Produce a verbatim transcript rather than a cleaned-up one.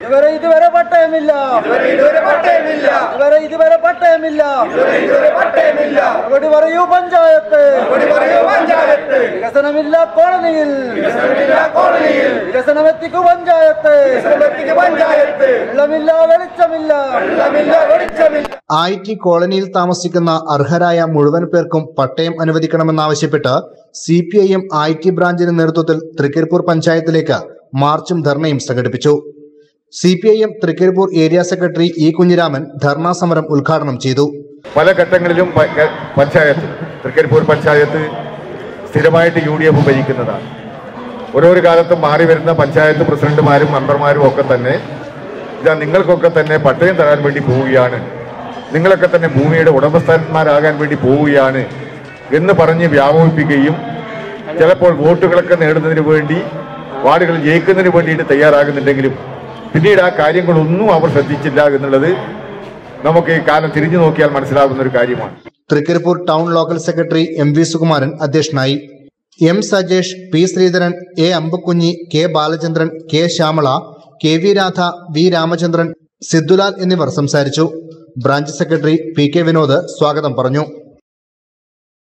ഇതുവരെ ഇതുവരെ പട്ടയമില്ല ഇതുവരെ ഇതുവരെ പട്ടയമില്ല ഇതുവരെ ഇതുവരെ പട്ടയമില്ല ഇതുവരെ ഇതുവരെ പട്ടയമില്ല മറുപടി പറയൂ പഞ്ചായത്ത് മറുപടി പറയൂ പഞ്ചായത്ത് വികസനമില്ല കോളനിയിൽ വികസനമില്ല കോളനിയിൽ വികസനമെത്തിക്കു പഞ്ചായത്ത് വികസനമെത്തിക്കു പഞ്ചായത്ത് വെള്ളമില്ല വെളിച്ചമില്ല വെള്ളമില്ല വെളിച്ചമില്ല ഐ ടി കോളനിയിൽ താമസിക്കുന്ന അർഹരായ മുഴുവൻ പേർക്കും പട്ടയം അനുവദിക്കണമെന്നാവശ്യപ്പെട്ട് C P I M I T ബ്രാഞ്ചിന്റെ നേതൃത്വത്തിൽ തൃക്കരിപ്പൂർ പഞ്ചായത്തിലേക്ക് മാർച്ചും ധർണയും സംഘടിപ്പിച്ചു. C P I M Trikaripur area secretary E Kunhiraman dharna സമരം ഉദ്ഘാടനം ചെയ്തു. പല ഘട്ടങ്ങളിലും പഞ്ചായത്ത് തൃക്കരിപ്പൂർ പഞ്ചായത്ത് സ്ഥിരമായിട്ട് യു ഡി എഫ് ഭരിക്കുന്നതാണ്. ഓരോരോ കാലത്തും മാറി വരുന്ന പഞ്ചായത്ത് പ്രസിഡന്റുമാരും മെമ്പർമാരും ഒക്കെ തന്നെ ഇതാ നിങ്ങൾക്കൊക്കെ തന്നെ പട്ടയം തരാൻ വേണ്ടി പോവുകയാണ്, നിങ്ങളൊക്കെ തന്നെ ഭൂമിയുടെ ഉടമസ്ഥന്മാരാകാൻ വേണ്ടി പോവുകയാണ് എന്ന് പറഞ്ഞ് വ്യാമോഹിപ്പിക്കുകയും ചിലപ്പോൾ വോട്ടുകളൊക്കെ നേടുന്നതിന് വേണ്ടി വാർഡുകൾ ജയിക്കുന്നതിന് വേണ്ടിയിട്ട് തയ്യാറാകുന്നുണ്ടെങ്കിലും പിന്നീട് ആ കാര്യങ്ങളൊന്നും അവർ ശ്രദ്ധിച്ചില്ല എന്നുള്ളത് നമുക്ക് ഈ കാലം തിരിഞ്ഞു നോക്കിയാൽ മനസ്സിലാകുന്ന ഒരു കാര്യമാണ്. Trikaripur town local secretary M V Sukumaran അധ്യക്ഷനായി. M Sajesh, P Sreedharan, A Ambakunhi, K Balachandran, K Shyamala, K V Radha, V Ramachandran, Siddulal എന്നിവർ സംസാരിച്ചു. Branch secretary P K Vinod സ്വാഗതം പറഞ്ഞു.